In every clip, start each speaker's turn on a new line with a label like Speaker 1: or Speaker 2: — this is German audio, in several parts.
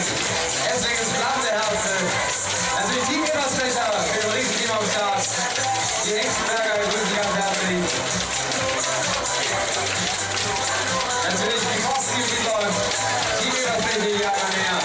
Speaker 1: Essling ist flammende Herzen. Also die Team-Ebersfächer für den Riesenteam am Start. Die Hengstenberger begrüßen Sie ganz herzlich. Natürlich die Kosten, die läuft. Team-Ebersfläche hier einmal mehr.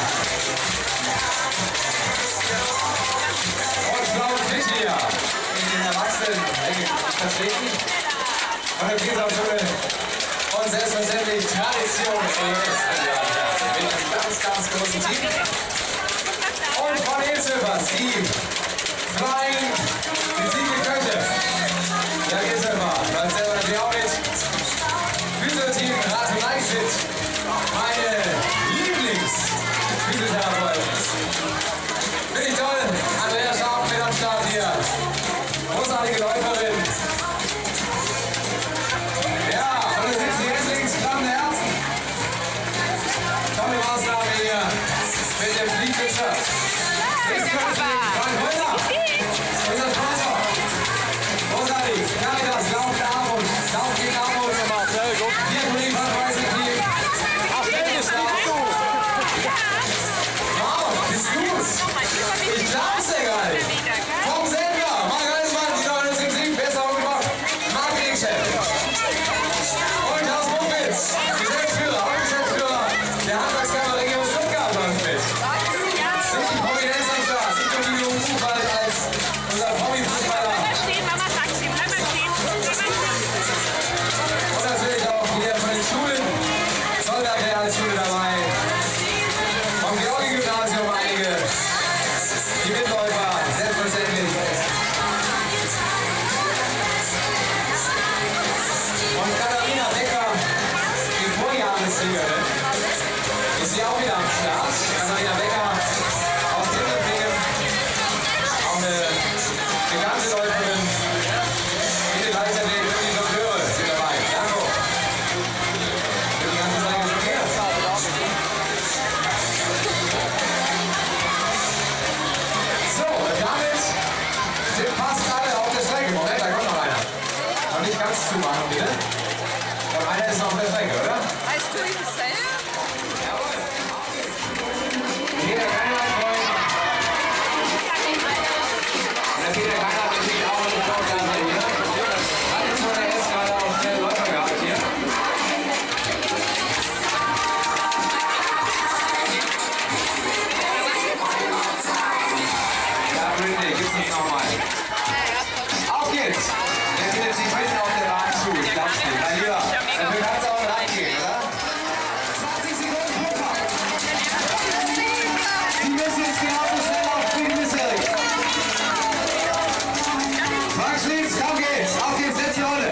Speaker 1: Und blauen Fisch hier in den Erwachsenen vertreten. Und dann geht es auch schon und selbstverständlich Tradition mit einem ganz großen Team. Und von Ilsöfers, die Flying Köche. Ja, Ilsöfer, bleibt selber natürlich auch mit. Physio-Team Ratenei Fit, meine Lieblings-Physiotherapeuten. Finde ich toll, Andrea Scharf mit am Start hier. Großartige Läuferin. Tolle Maßnahme hier mit dem Fliegfischer. Jetzt kommt Frank Holder, unser Sponsor. Großartig, Caritas, Lauf der Armut, Lauf gegen Armut. Hier Kollegen von Weißen-Team. Wow, bist du's? Ich glaub's dir gar nicht. Vom Sender, Marc Reismann, die 907, besser umgebracht. Marketingchef. Und Klaus Buchwitz, Geschäftsführer. Der Handwerkskammer Region Stuttgart läuft mit. Richtig Prominenz am Start. Nicht nur die jungen Buchwald als unser Promi-Fußballer. Und natürlich auch wieder von den Schulen. Zollberg Realschule dabei. Vom Georgi-Gymnasium einige. Die Mitläufer, selbstverständlich. Und Katharina Becker, die Vorjahressiegerin. Ist sie auch wieder am Start. Katharina Becker aus Tindelfingen. Auch eine bekannte Läuferin. Viele Leichtathletik und die Dokteure sind dabei. Danko. Für die ganze Zeit gespielt. So, damit sind fast alle auf der Strecke. Moment, da kommt noch einer. Noch nicht ganz zumachen, bitte. Ich glaube, einer ist noch auf der Strecke, oder?
Speaker 2: Heißt du ihn selber?
Speaker 1: Peter Geiner-Freund. Und der Peter Geiner hat natürlich auch eine Vorgabe hier. Hat jetzt von der S gerade auch schnell Läufer gehabt hier. Ja, Brindley, gibt's uns nochmal. Auf geht's! Der findet sich mitten auf der Bahn zu, ich glaub's nicht. Mein Lieber, dafür kannst du auch reingehen, oder? 20 Sekunden Puffer. Die müssen jetzt genauso schnell aufspringen bisher. Frank Schlitz, komm geht's. Auf geht's, letzte Runde.